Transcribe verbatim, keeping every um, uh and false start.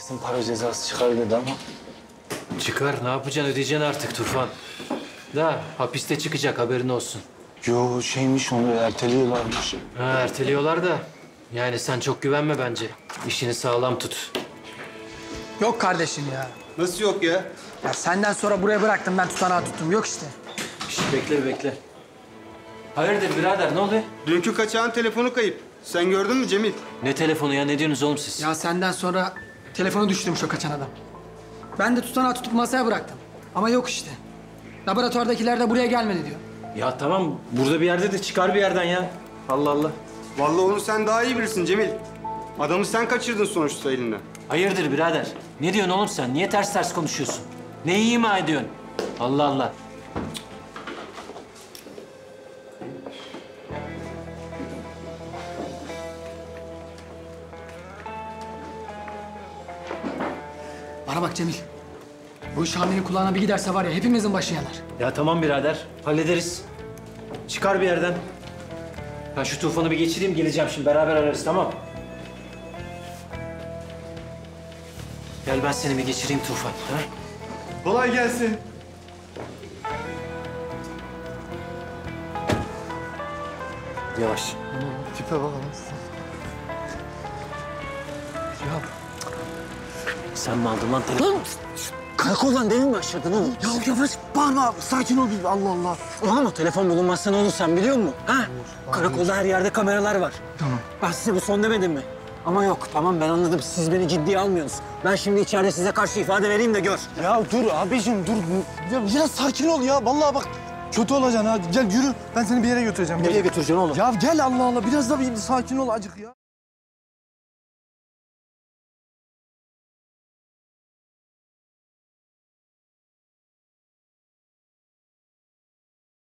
kesin para cezası çıkar dedi ama. Çıkar, ne yapacaksın? Ödeyeceksin artık Tufan. Da hapiste çıkacak, haberin olsun. Yo şeymiş onu erteliyorlarmış. Ha, erteliyorlar da. Yani sen çok güvenme bence. İşini sağlam tut. Yok kardeşim ya. Nasıl yok ya? Ya senden sonra buraya bıraktım, ben tutanağı tuttum. Yok işte. Şişt, bekle bekle. Hayırdır birader, ne oluyor? Dünkü kaçağın telefonu kayıp. Sen gördün mü Cemil? Ne telefonu ya, ne diyorsunuz oğlum siz? Ya senden sonra telefonu düşürmüş o kaçan adam. Ben de tutanağı tutup masaya bıraktım. Ama yok işte. Laboratuvardakiler de buraya gelmedi diyor. Ya tamam, burada bir yerde de çıkar bir yerden ya. Allah Allah. Vallahi onu sen daha iyi bilirsin Cemil. Adamı sen kaçırdın sonuçta elinden. Hayırdır birader? Ne diyorsun oğlum sen? Niye ters ters konuşuyorsun? Neyi ima ediyorsun? Allah Allah. Bana bak Cemil. Bu iş Hami'nin kulağına bir giderse var ya hepimizin başı yanar. Ya tamam birader, hallederiz. Çıkar bir yerden. Ben şu Tufan'ı bir geçireyim, geleceğim şimdi. Beraber ararız, tamam? Gel ben seni bir geçireyim Tufan. Ha? Kolay gelsin. Yavaş. Tipe bak lan. Ya, Sen mi aldın lan telefonu? Lan karakoldan değil mi aşağıdan oğlum? Ya yavaş bağırma sakin ol bir Allah Allah. Oğlum o telefon bulunmazsa ne olur sen biliyor musun? Ha? Karakolda her yerde kameralar var. Tamam. Ben size bu son demedim mi? Ama yok tamam ben anladım. Siz beni ciddiye almıyorsunuz. Ben şimdi içeride size karşı ifade vereyim de gör. Ya dur abicim dur. Ya biraz sakin ol ya vallahi bak. Kötü olacaksın ha. Gel yürü. Ben seni bir yere götüreceğim. Nereye Gel. götüreceksin oğlum? Ya gel Allah Allah. Biraz da bir sakin ol acık ya.